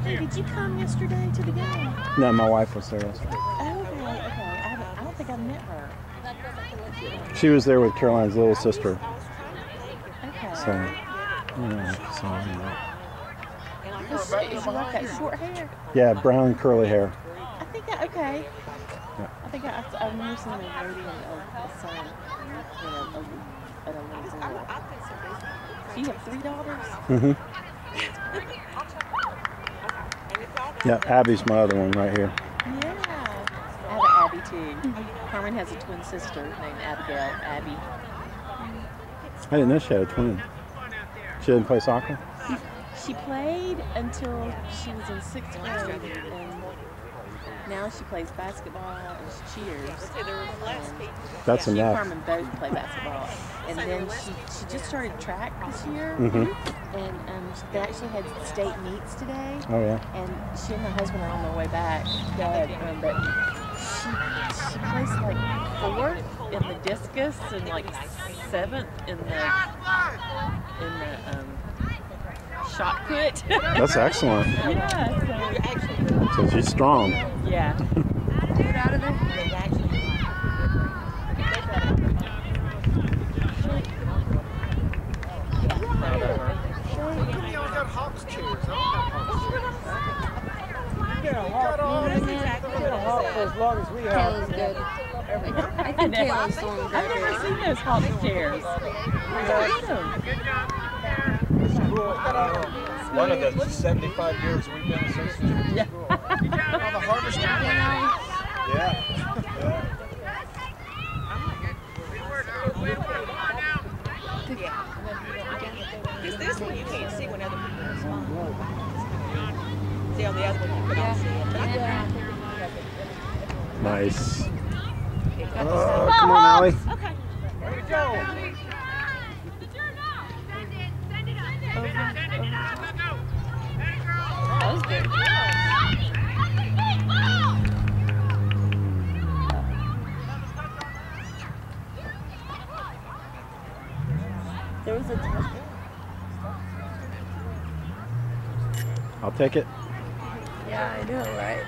Hey, did you come yesterday to the game? No, my wife was there yesterday. Oh, okay. I don't think I met her. She was there with Caroline's little sister. Okay. So, yeah, so anyway. She like that short hair? Yeah, brown curly hair. I think okay. Yeah. I think I remember seeing a lady and a son and a little girl. So you have 3 daughters? Mm-hmm. Yeah, Abby's my other one right here. Yeah. I have an Abby too. Carmen has a twin sister named Abigail. Abby. I didn't know she had a twin. She didn't play soccer? She played until she was in 6th grade, and now she plays basketball and she cheers. That's She and enough. Carmen both play basketball, and then she just started track this year, Mm-hmm. and they actually had state meets today. Oh, yeah. And she and my husband are on their way back, but she placed like 4th in the discus and like 7th in the shot put. That's excellent. Yeah. So she's strong. Yeah. Get out of there. As long as we Taylor's good. I think Taylor's the one I've never seen those Hawks chairs. One of the 75 years we've been associated with the school. On the harvest time. Yeah. Because this one you can't see when other people respond. See, on the other one you couldn't see it. But I Nice. Oh, come on, Allie. Okay. There you go. That was good. There was a I'll take it. Yeah, I know, right?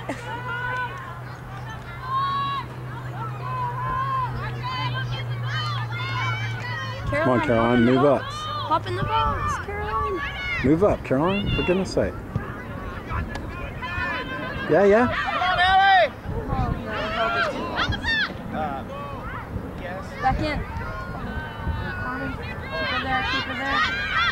Come on, Caroline, move up. Hop in the box, Caroline. Move up, Caroline, for goodness sake. Yeah, yeah. Yes. Back in. Carmen, keep her there, keep her there.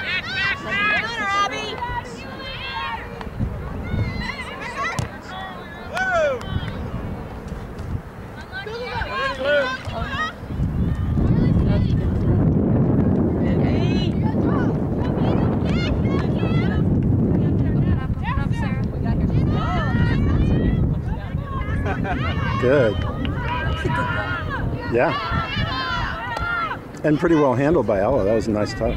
Good. Yeah. And pretty well handled by Ella. That was a nice touch.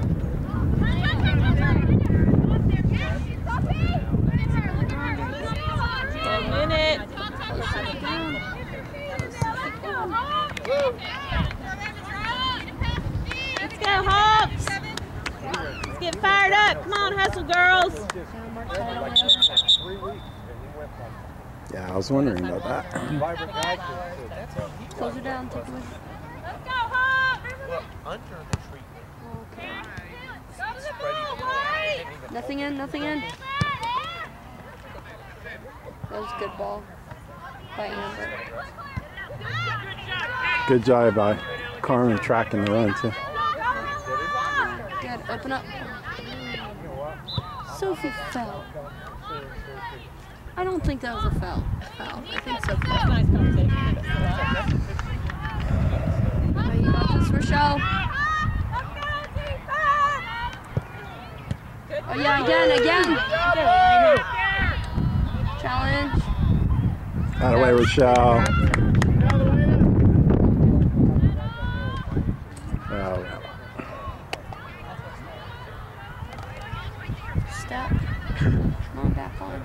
Let's go, Hawks! Let's get fired up. Come on, hustle, girls. Yeah, I was wondering about that. Close her down, take away. Let's go, Hawks! Well, under the treatment. Okay. Nothing in, nothing in. That was a good ball by Amber. Good job by Carmen tracking the run, too. Good, open up. Sophie fell. I don't think that was a foul. I think Sophie fell. Nice conversation. Hey, you got this, Rochelle. Oh yeah, again. Challenge. Out of the way, Rochelle. Oh, Step. Come on, back on.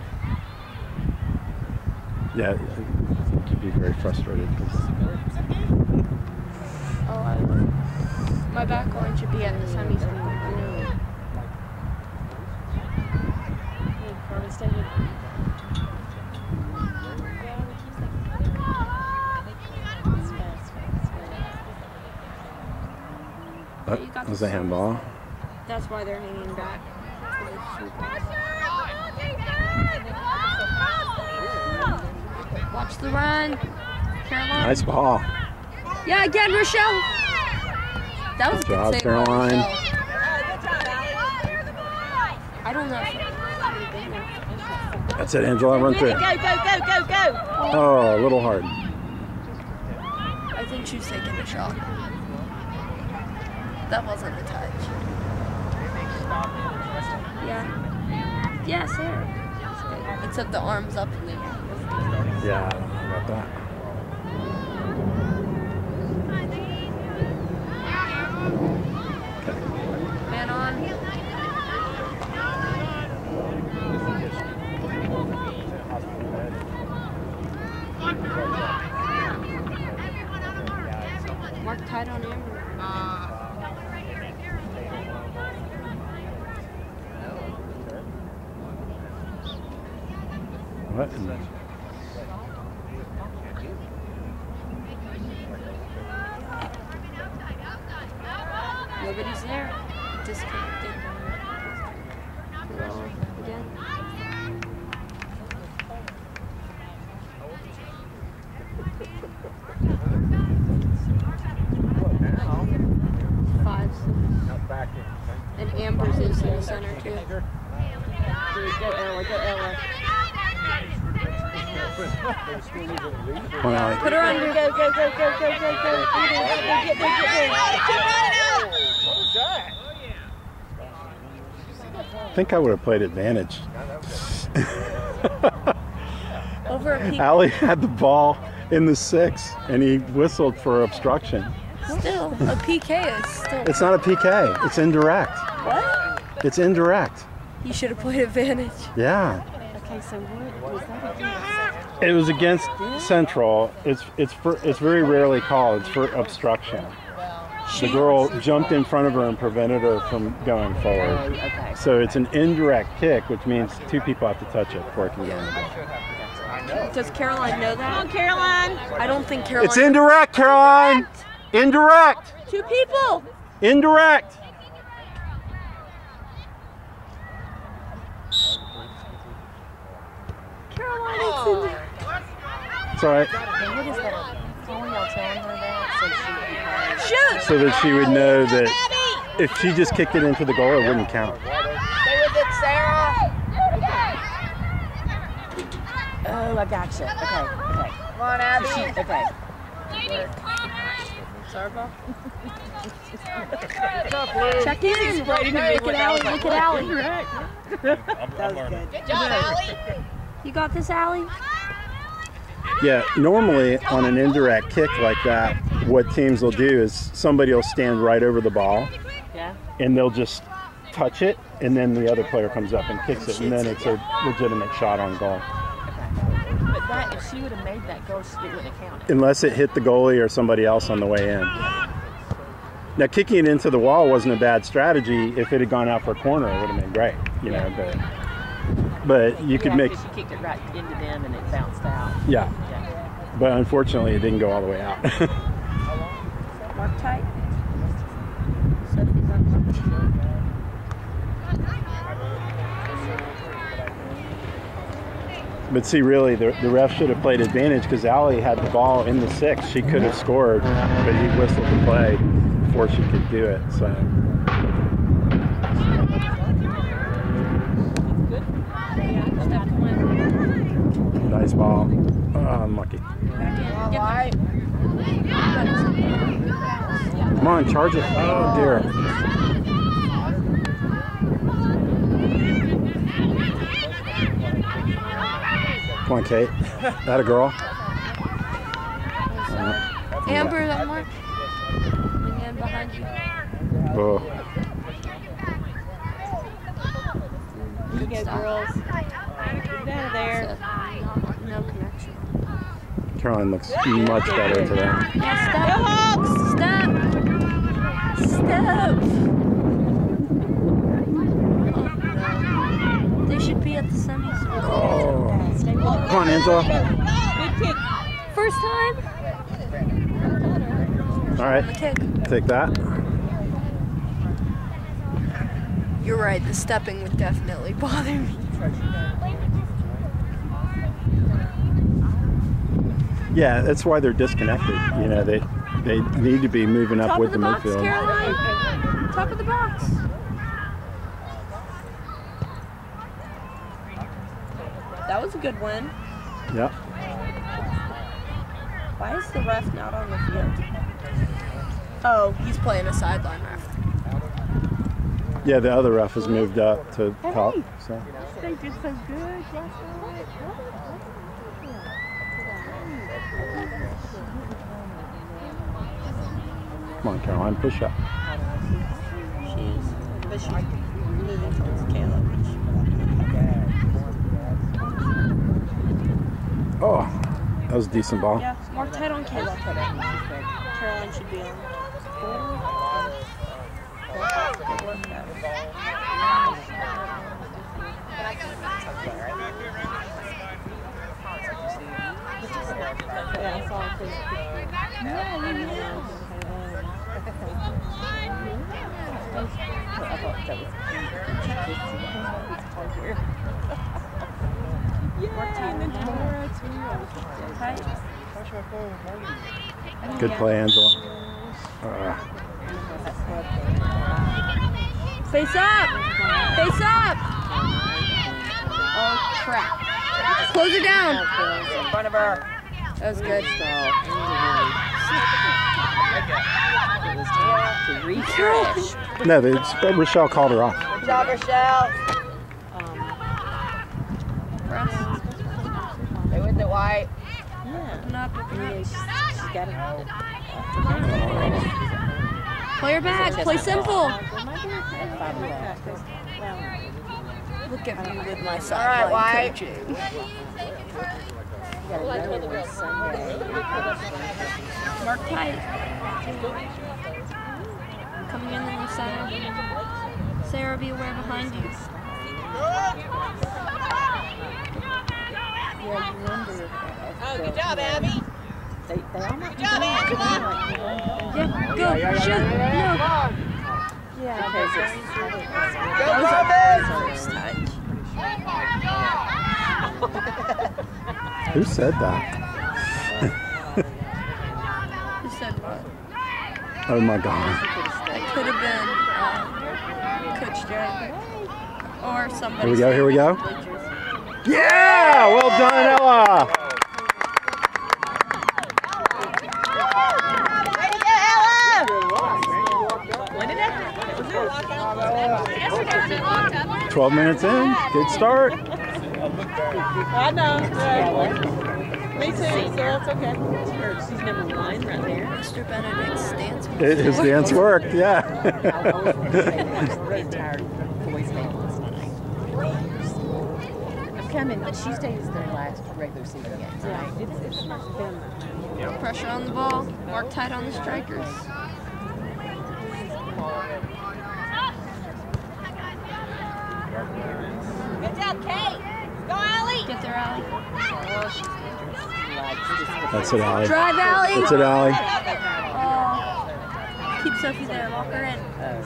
yeah, you'd be very frustrated. Oh, my back line should be at the semis. Carmen, stay with You got Was the a handball? That's why they're hanging back. Watch the run. Caroline. Nice ball. Yeah, again, Rochelle. That was Good a job, good save by Caroline. Rochelle. I don't know. That's it, Angela. Run through. Go, go, go, go, go. Oh, a little hard. I think she was taking a shot. That wasn't a touch. Yeah. Yeah, Sarah. It took the arms up in the air. Yeah, I don't know about that. Man on. Mark tight on Amber. What? Nobody's there. Disconnected. Well, again. Five. And Amber's in the center too. Go, Ella. Go, Ella. Come on, Allie. Put her under. Go, go, go, go, go, go, go. Get there, get there. I think I would have played advantage. Over a peak. Allie had the ball in the 6, and he whistled for obstruction. Still, a PK is still. It's not a PK. It's indirect. What? It's indirect. You should have played advantage. Yeah. Okay, so what was that against? It was against Central. It's very rarely called. It's for obstruction. The girl jumped in front of her and prevented her from going forward. Okay. So it's an indirect kick, which means 2 people have to touch it before it can go in the goal. Does Caroline know Come on, that? Caroline. I don't think Caroline. It's indirect, Caroline! Indirect! 2 people. Indirect! Caroline, it's in there. It's all right. And what is that? How are y'all telling her that? So she can Shoot! So that she would know that if she just kicked it into the goal, it wouldn't count. Stay with it, Sarah. Oh, I gotcha. Okay, okay. Come on, Abby. Okay. Sorry, Bob. Check in. Look at Allie. Look at Allie. That was good. Good job, Allie. You got this, Allie? Yeah, normally on an indirect kick like that, what teams will do is somebody will stand right over the ball Yeah. and they'll just touch it, and then the other player comes up and kicks it, and then it's a legitimate shot on goal. But that, if she would have made that goal, it wouldn't have counted. Unless it hit the goalie or somebody else on the way in. Now, kicking it into the wall wasn't a bad strategy. If it had gone out for a corner, it would have been great, you know. But you could make, She kicked it right into them and it bounced out. yeah. Yeah. But unfortunately, it didn't go all the way out. Mark tight. Sophie's on. But see, really, the ref should have played advantage because Allie had the ball in the 6. She could have scored, but he whistled the play before she could do it. So. Nice ball. Oh, unlucky. Come on, charge it. Oh, dear. Come on, Kate. That a girl? Amber, that Mark. Again, behind you. Oh. You go, girls. Get out of there. No connection. Caroline looks much better today. Yeah, step. Step. Step. Oh, no. They should be at the semis. Oh. Come on, Angela. Good kick. First time. All right. The kick. Take that. You're right, the stepping would definitely bother me. Yeah, that's why they're disconnected. You know, they need to be moving up Top with of the box, midfield. Caroline. Top of the box. That was a good win. Yeah. Why is the ref not on the field? Oh, he's playing a sideline ref. Yeah, the other ref has moved up to help. So. They did so good last night. Come on, Caroline, push up. She is. But she's moving towards Caleb. Oh, that was a decent ball. Yeah, more tight on Caleb. Caroline should be on. Yeah, I saw it. I thought that was Good play, Angela. Face up! Face up! Oh, crap. Close it down. In front of her. That was good. To refresh. No, Rochelle called her off. Good job, Rochelle. Stay with it, White. Yeah. She's got it. Play her back. Play simple. Look at me with my sideline White. coaching. Mark tight. Coming in the center. Sarah, be aware behind you. Yeah, you wonder if Oh, good job, Abby. they all might be Good job, Angela. Yeah, go. Shoot. No. Yeah, because it's Go, Corbin. Who said that? Who said what? Oh my God. That could have been Coach Jay. Or somebody. Here we go, here we go. Yeah! Well done, Ella! Way to go, Ella! 12 minutes in. Good start. I know. Me too, so that's okay. she's number 1 right there. Mr. Benedict's stance. His dance worked, yeah. The entire boys' game last night. I'm coming, but Tuesday is their last regular season game. Right? It's been Pressure on the ball. Mark tight on the strikers. Good job, Kate. Go, Allie. Get there, Allie. That's it, Allie. Drive, Allie. That's it, Allie. Oh. Keep Sophie there. Lock her in.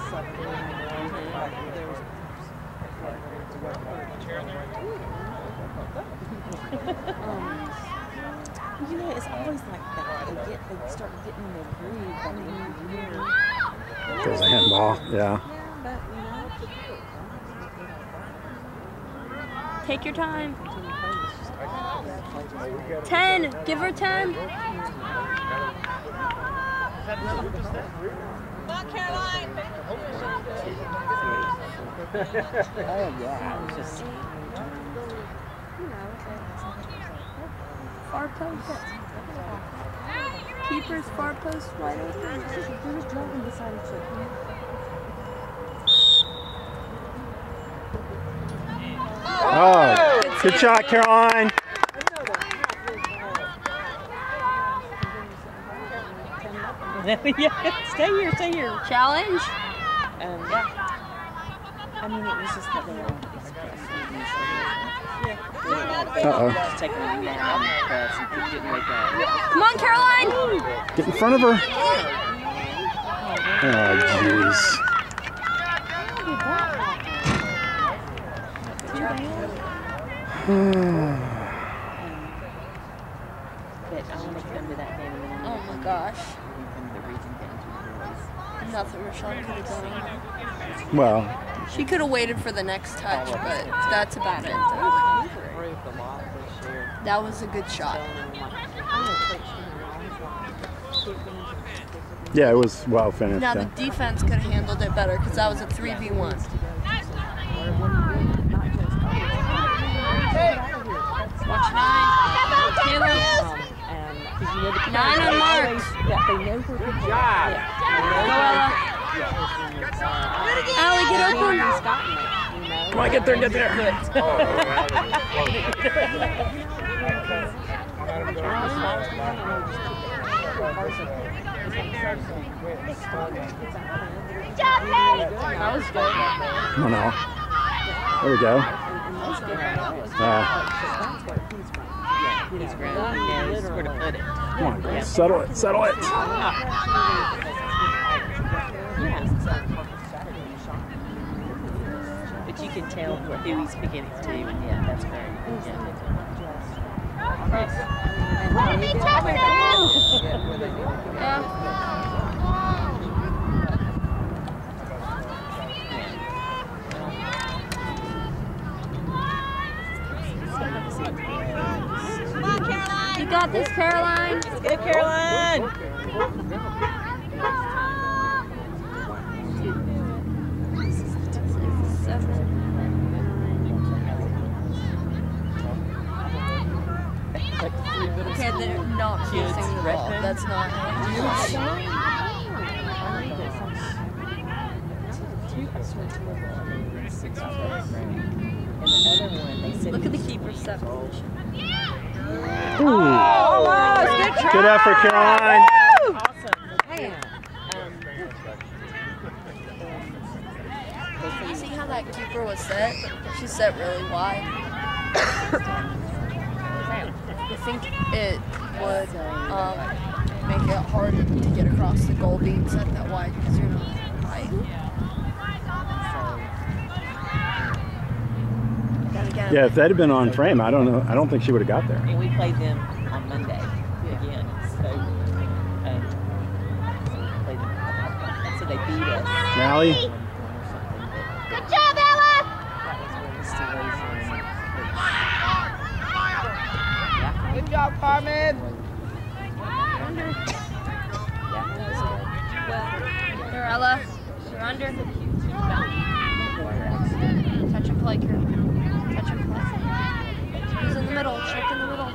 you know, it's always like that. They start getting in their groove by the end of the year. There's a handball, yeah. But, Take your time. 10. Give her 10. Come on, Caroline. oh yeah, it was just. Far post. Keepers, far post, wide open. They was driving beside each other. Oh, good shot, Caroline. Yeah, stay here. Challenge. Yeah. I mean, it was just that they all Uh-oh. just taking a nap on the press and didn't wake up. Come on, Caroline. Get in front of her. Oh, jeez. But I want to come to that game and then I'm Oh my gosh. from the region games with the boys. Nothing Rochelle could have done. Well, She could have waited for the next touch, but that's about it. Improved a lot this year. That was a good shot. yeah, it was well finished. Now the Yeah. defense could have handled it better because that was a 3v1. Watch 9. Caleb. 9 on Mark. They know where good job. Go Ella. Allie, get open. Come on, get there, get there. That was good. Come on now. There we go. He's grown. He knows where to put it. Come on, girl. Settle it, settle it. But you can tell who he's beginning to, and yeah, that's great. You got this, Caroline. Let's go, Caroline. Okay, they're not using the ball. That's not Look at the keeper's set position. Ooh. Almost. Good try. Good effort, Caroline. Awesome. You see how that keeper was set? She's set really wide. I think it would make it hard to get across the goal being set that wide because you're not high. Yeah, if that had been on frame, I don't know. I don't think she would have got there. And we played them on Monday again. So they beat us. Allie? Good job, Ella! Good job, Carmen. Here, Ella. You're under. Touch and play, Kurt. Touch and play. Who's in the middle? Check in the middle.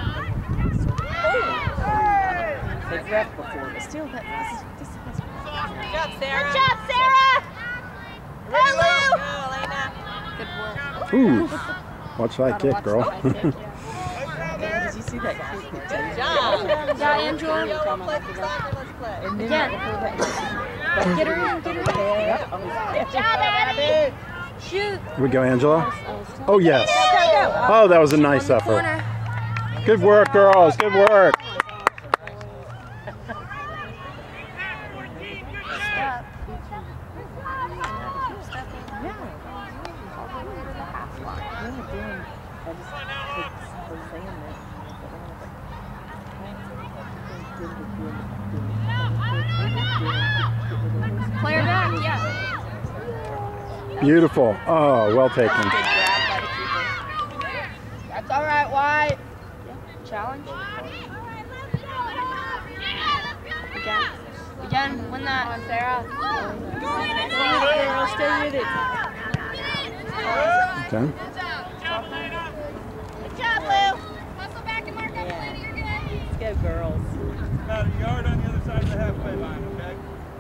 They've ref before, but still, this is Good job, Sarah. Good job, Sarah! Hello! Good work. Ooh. Watch that kick, girl. did you see that kick? Good job. Yeah, Angela. Yo, we'll play some soccer. Let's play. And then Again. get her in, get her in. Good job, Abby! Shoot. Here we go, Angela. Oh, yes. Oh, that was a nice effort. Corner. Good work, girls. Good work. Step. Player back, yeah. Beautiful. Oh, well taken. Good grab by the keeper. That's all right, White. Challenge. Again. Again, win that. Come on, Sarah. Girl, stay with it. Okay. Good job, Lou! Hustle back and mark up the lady, you're good. Let's go, girls. About a yard on the other side of the halfway line, okay?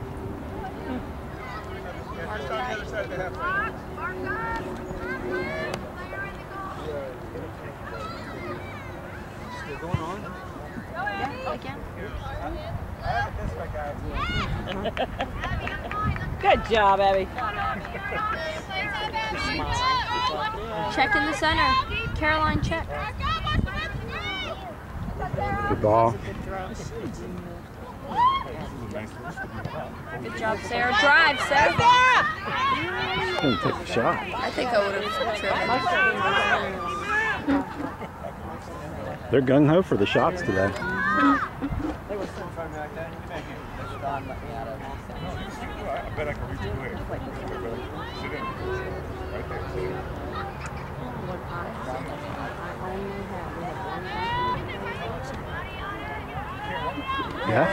Yeah, just on the other side of the halfway line. Still going on? Yeah, again. I have it this way, guys. Good job, Abby. Check in the center. Caroline, check. Good ball. Good job, Sarah. Drive, Sarah. Gonna take a shot. I think I would have tripped. They're gung-ho for the shots today. They were sitting in front of me like that. Don let me out of it. I bet I can reach your leg. Sit in. Right there. Sit in. Yeah.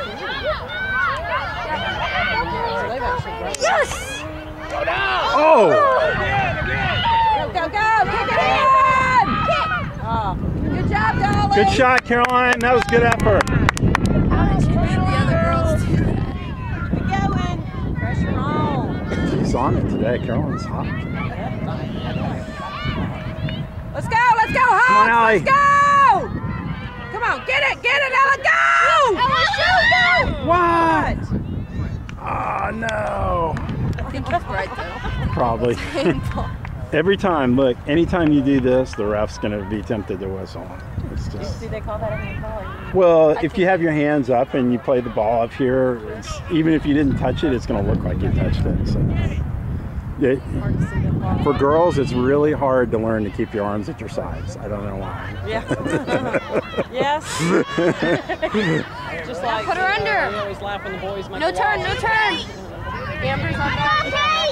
Yes! Oh! Go, go, go! Kick it in! Oh. Good job, darling! Good shot, Caroline. That was good effort. How did she make the other girls do that? Keep going! Pressure on! She's on it today. Caroline's hot. Let's go, Hawks! Come on, Allie. Let's go! Come on, get it, Ella, go! What? Oh, no. I think he's right though. Probably. Painful. Every time, look, anytime you do this, the ref's going to be tempted to whistle. It's just. Do they call that a handball? Well, if you have your hands up and you play the ball up here, even if you didn't touch it, it's going to look like you touched it. So, for girls, it's really hard to learn to keep your arms at your sides. I don't know why. Yeah. Yes. Just like Put her under. we always laugh when the boys make No the turn, wall. no turn. Amber's on there.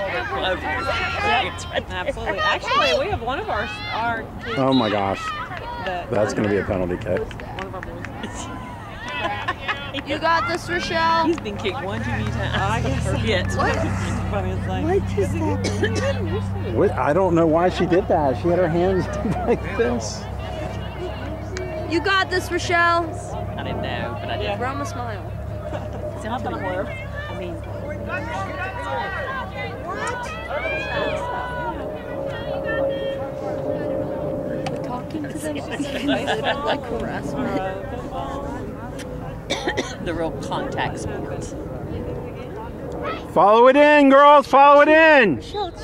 Absolutely. Actually, we have one of our kids Oh my gosh, that that's going to be a penalty kick. one of our boys. You got this, Rochelle. He's been kicked one too many times. I guess. Forget. What? What? I don't know why she did that. She had her hands like this. You got this, Rochelle. I didn't know, but I did. Roma smile. Sounds Not pretty aware. good. I mean, Talking to them considered like harassment. The real contact sports. Follow it in, girls. Follow it in.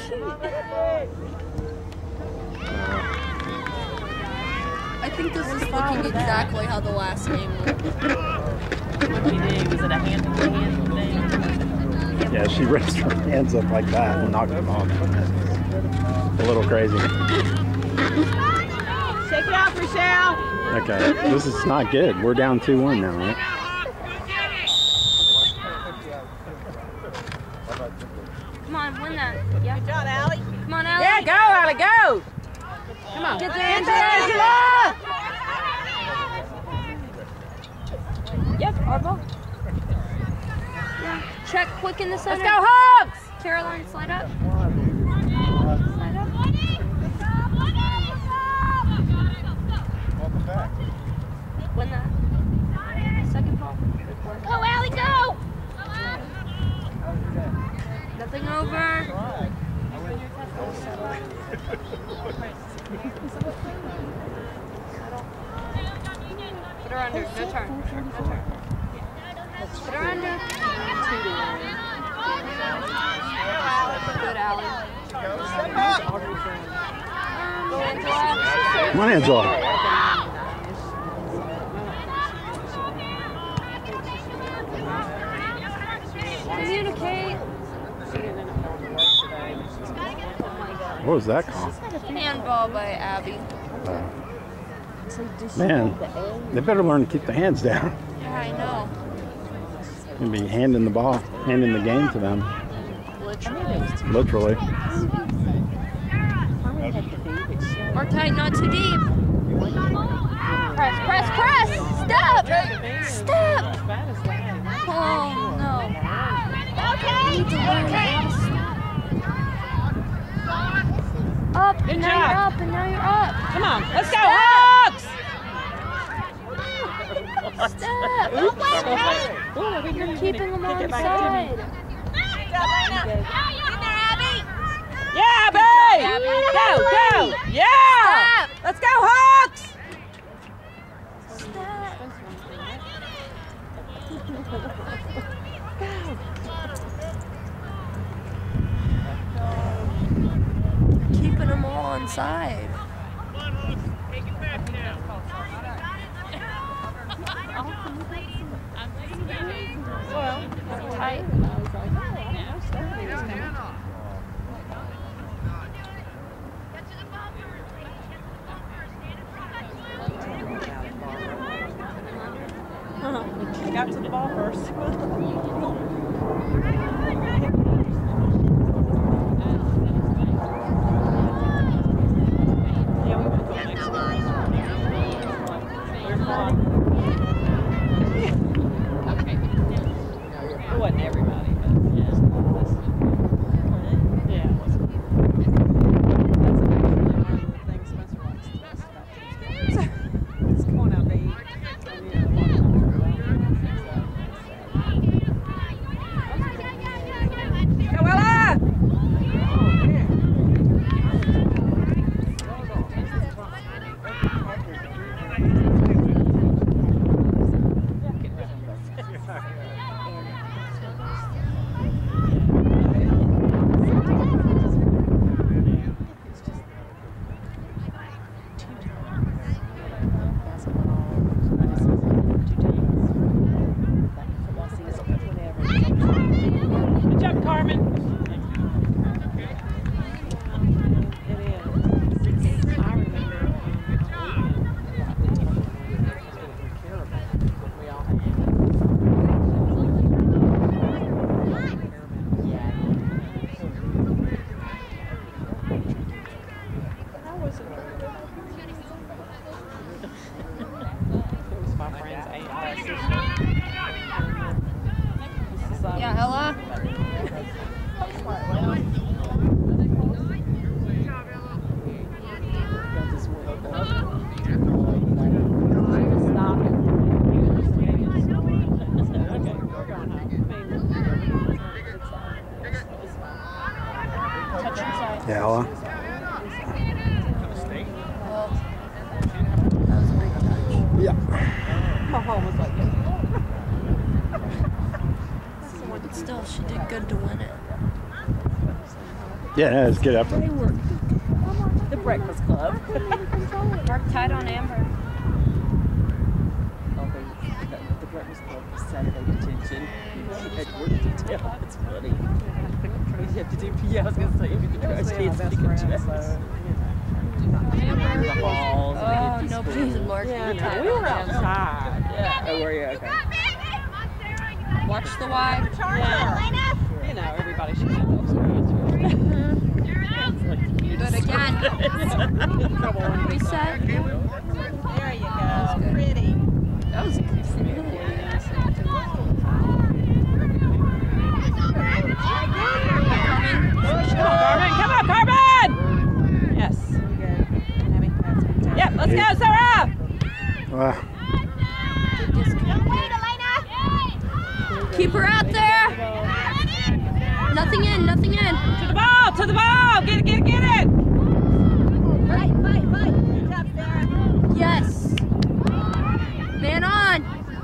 I think this is looking exactly how the last game looked. what did he do? Was it a hand-to-hand thing? Yeah, she raised her hands up like that and knocked them off. A little crazy. Shake it off, Rochelle. Okay, this is not good. We're down 2-1 now, right? Come on, win that. Yeah. Good job, Allie. Come on, Allie. Yeah, go, Allie, go. Come on. Get there, Get there, Angela. Angela. Yep, our ball. Yeah. Check quick in the center. Let's go, Hogs. Caroline, slide up. Slide up. Welcome back. Win that. Second ball. Go, Allie, go! Nothing over. Put her under. No turn. Put her under. Good, Allie. Angela. Come on, Angela. Communicate. What was that call? Handball by Abby. Man, they better learn to keep their hands down. Yeah, I know. And be handing the ball, handing the game to them. Literally. Mark tight, not too deep. Press, press, press! Step! Step! Oh, no. Okay! You need to learn how to step. Up, Good and now job. you're up, and now you're up. Come on. Let's go, Hogs. Step! You're keeping them on side. Yeah, Abby. Go, go. Yeah. Step! Let's go, Hogs. Step! Keeping them all on side. Tight. got to the ball first. Yeah, we went to the next one. It wasn't everybody, but yeah. Yeah, it wasn't. That's actually one of the things Spencer likes the best about these guys. It's going out to eat. And, you know, a lot of times we're going out and things like that. Go, Ella! Good job, Carmen. It is. I remember we all had. How was it? It was my friend's aunt. Yeah, Ella? Yeah, Ella. Well, that was a big touch. Yeah. My mom was like, But still, she did good to win it. Yeah, it's good effort. They were the Breakfast Club. Mark tied on Amber. The Breakfast Club was Saturday detention. Edward detail. It's funny. You have to do. Yeah, I was gonna say if the trash cans take a check. The halls. Oh, nobody's marking. Yeah, no, we were outside. Yeah. Oh, were you? Okay. Watch the wide. Yeah. You know, everybody should have those experience. Do it again. Reset. there you go. Pretty. That was good. Carmen, come on, Carmen! Yes. Yep, let's go, Sarah! Keep her out there. Nothing in, nothing in. To the ball, to the ball! Get it, get it, get it! Fight, fight, fight. Good job, Sarah. Yes. Man on.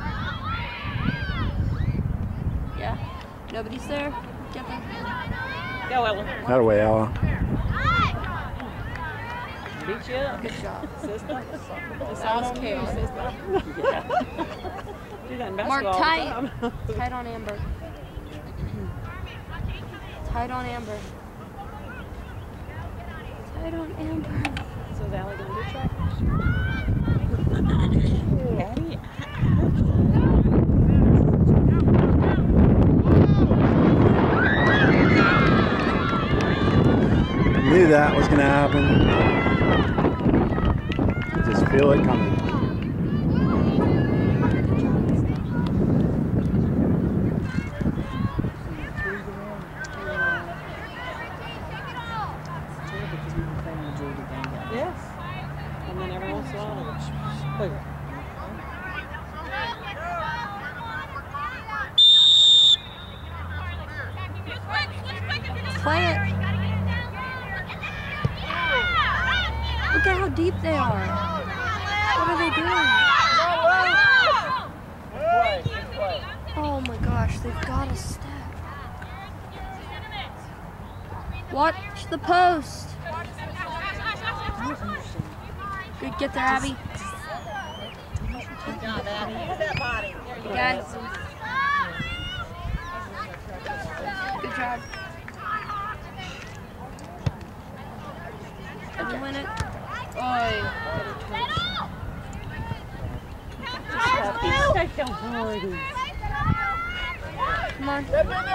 Yeah. Nobody's there. Get them. Go, Ella. That way, Ella. Beat you up. Good job. Sister. That was chaos. Yeah. Do that in Mark basketball all the tight. time. Tight on Amber. Tight on Amber. Tight on Amber. So is Allie going to do track? Abby? Knew that was going to happen. You just feel it coming. Yes. And then every once in a while, boom. Play it. Look at how deep they are. What are they doing? Oh my gosh, they've got to step. Watch the post. Good, get there, Abby. Good job, Abby. Use that body. Okay. Good job. Did you win it? Take your boys. Come on.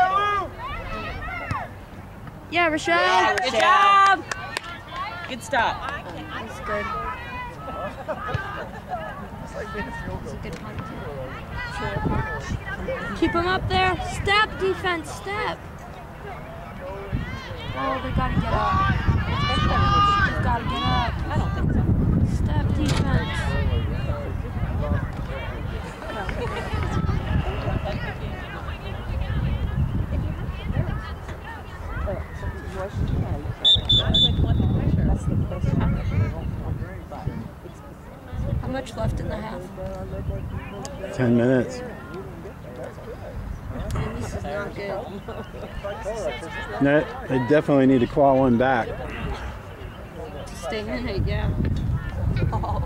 Yeah, Rochelle. Good job. Good stop. That's good. That's a good punt, too. Keep him up there. Step, defense, step. Oh, they gotta get up. They've gotta get up. I don't think so. Step, defense. How much left in the half? 10 minutes. This is not good. No, they definitely need to claw one back. Stay in it, yeah. Oh.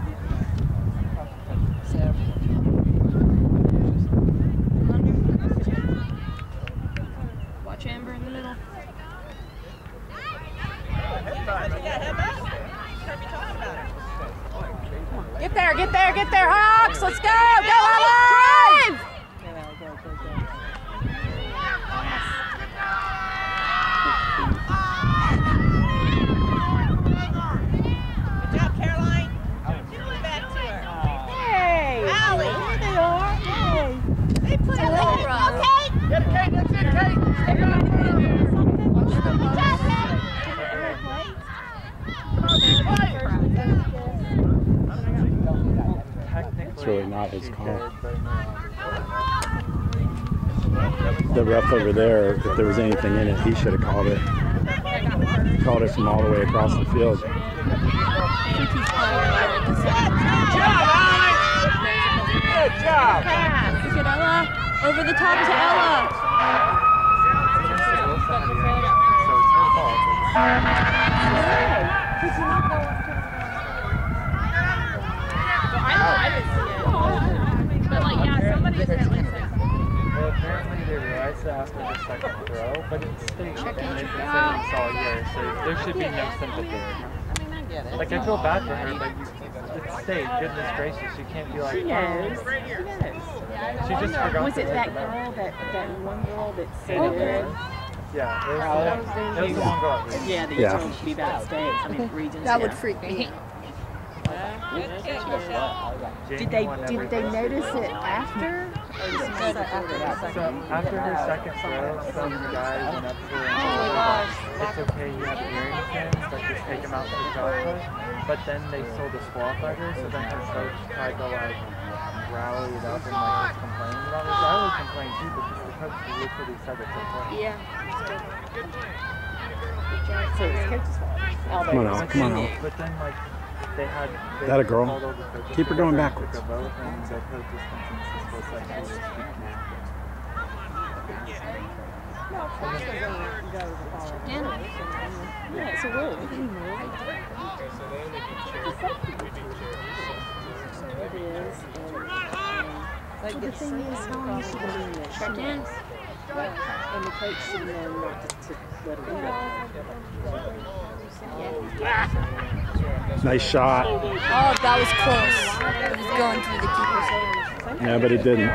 Watch Amber in the middle. Get there, Hawks! Let's go! Go, Ella! Good job, Caroline. Give it back to her. Hey! Allie. There they are. Hey! They put it on. Okay. Get it, Kate. That's it, Kate. It's really not his call. The ref over there, if there was anything in it, he should have called it. Called it from all the way across the field. I think he's playing Good job. Look at Ella. Over the top to Ella. But like, yeah, somebody said like Well, apparently they realized that after the second throw, but it stayed. And they've been saying this all year, so there should be no sympathy. Like, I feel bad for her, but it stayed. Goodness gracious, you can't be like, She knows. She just forgot. Was it to that take it. girl, that one girl that said Oh, it? Yeah, it was the one girl. Yeah, that you Yeah. told me about states. I mean, regions. That would yeah. freak me. Did they notice it after? So after her second throw, some guy went up to her and gosh. said, it's okay, you have hearing pins, but just take them out for the job push. But then they sold disqualified her, so then her coach tried to like rally it up and like was complaining about it. So I would complain too, but the coach literally said it's okay. Yeah. So it's coach's fault. Come on out, come on out. But then like they had That a girl? called all the coaches Keep her going together, backwards. took a vote, and the coach's consensus was like she was Yeah, it's a rule. It is. But the thing is, how long is she going to be in there? Check in. And the coach should know not to let her Nice shot. Oh, that was close. It was going through the keeper's hands. Yeah, but it didn't.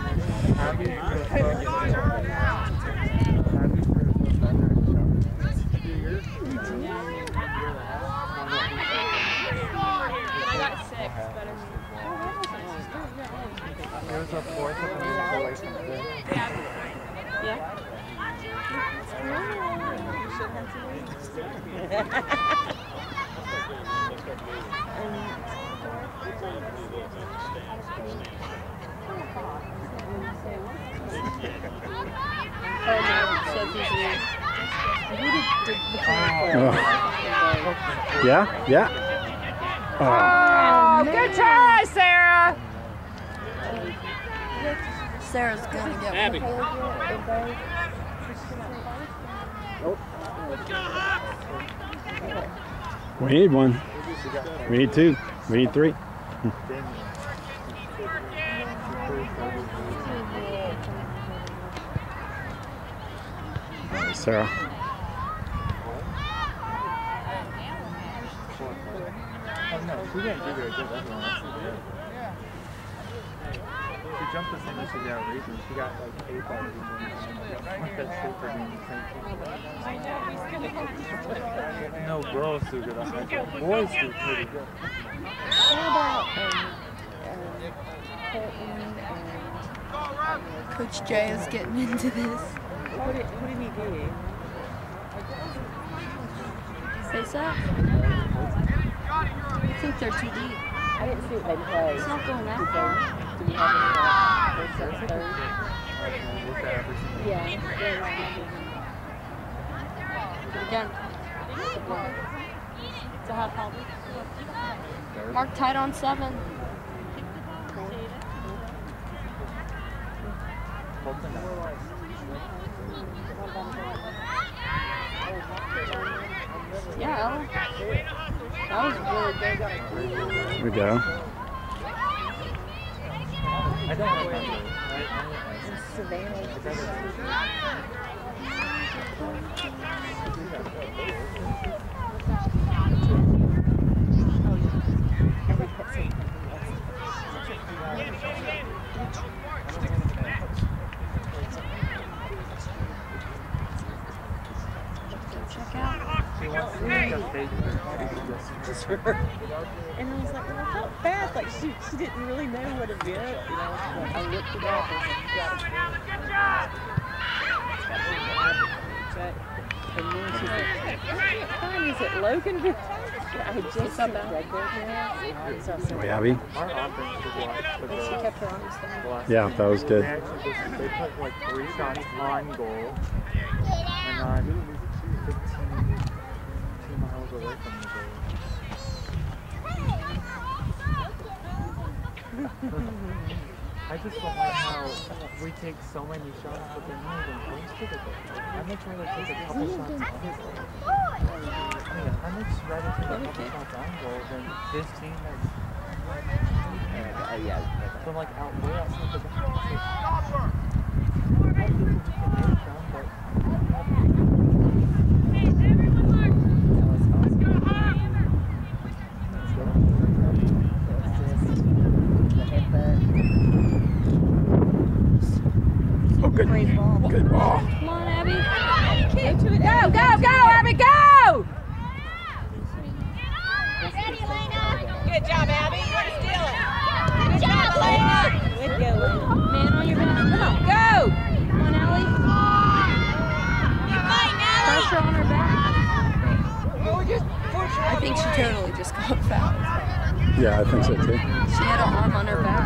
It was a fourth of a minute away from fifth. Yeah, yeah. Oh, good try, Sarah. Sarah's gonna get We need one. We need two. We need three. Sarah. Oh no, she didn't do very good. Everyone else did. She jumped the same as she did at Regions. She got like 8 by Regions. Like that state for being the same thing. No, girls do good. Boys do pretty good. What about Colton and Coach Jay is getting into this? What did he do? Face up? I think they're too deep. I didn't see what they played. It's not going that far. Do we have any first and third? Yeah. Again. So how tall? Mark tight on 7. Yeah, Ella. That was really good. There we go. I don't remember. Check out. She wants to make a fake. And I was like, well, I felt bad. Like she didn't really know what it meant. You know, I looked it up and and then she said, fine, is it Logan? I had just seen Red Bull so I said, Wait, Abby? Our offense was like the She kept her arms down. Yeah, that was good. They actually they put like 3 shots on goal and on 15 miles away from the goal. I just don't like how we take so many shots, but they're not even close to the goal. I'd much rather take a couple shots on his goal. I'd much rather take a couple shots on goal than this team that's from like out way outside the box. I think we can make them, but Oh, good. Good ball. Come on, Abby. Go, go, go, Abby, go! Good job, Abby. You're gonna steal it. Good job, Lena. good go, Lena. Man on your back. Come on, Go! Come on, Allie. You're fine now. Pressure on her back. I think she totally just got fouled. Yeah, I think so too. She had an arm on her back.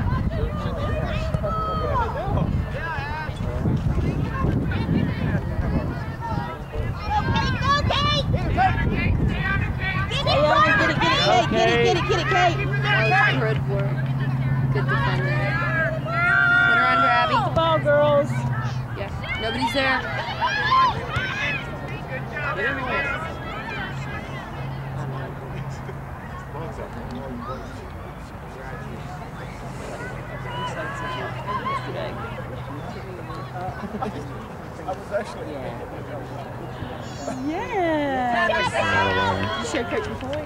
Get it, Kate. That was good work. Good defending. Put her under, Abby. Ball, girls. Yeah, nobody's there. I was actually. Yeah. You showed Coach McCoy.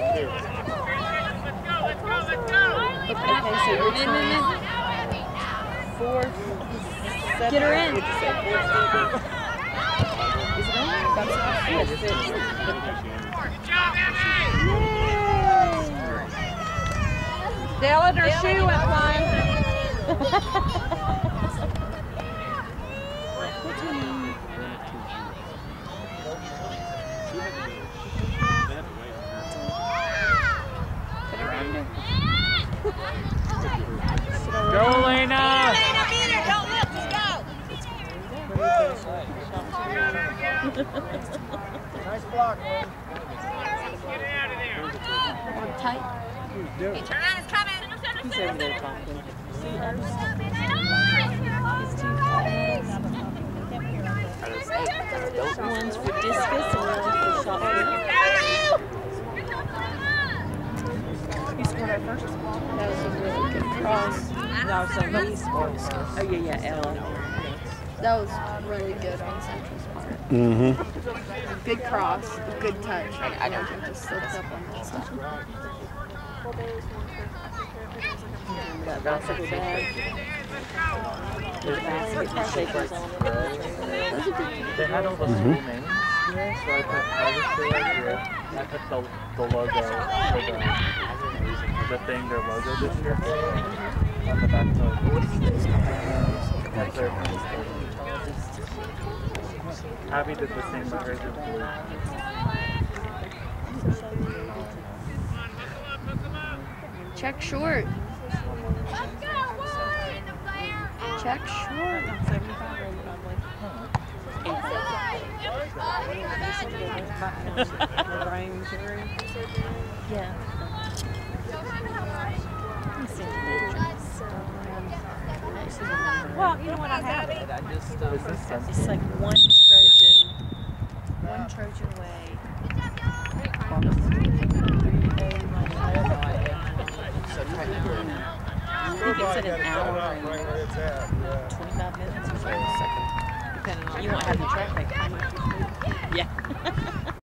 Okay, so you're trying 4, 7. Get her in. What'd you say, 4, 7? Is it on? That's yes, it is. Stella, her shoe went flying. go, Lena! Don't look, just go. Nice block, man. Arm tight. Turn on, it's coming. He's over there talking. See hers? One's for discus and one's for shot put. Who scored our first? That was a really good cross. No, so he's scored. Oh, yeah, Ella. That was really good on Central's part. Mm-hmm. Good cross, good touch. I don't think just slipped up on that side. That bicycle bag. There's basket shakers on it. They had all the school names here, so I put Harvester right here. I put the logo for the thing, their logo this year on the back side. Abby did the same, but hers is blue. Check short. Check short. 75 road probably. The brain injury. Yeah. Well, you know what, I have it. I just, Is this sensitive? It's like one Trojan way. I think it's in an hour and 25 minutes or so. Depending on You won't have the traffic. Yeah.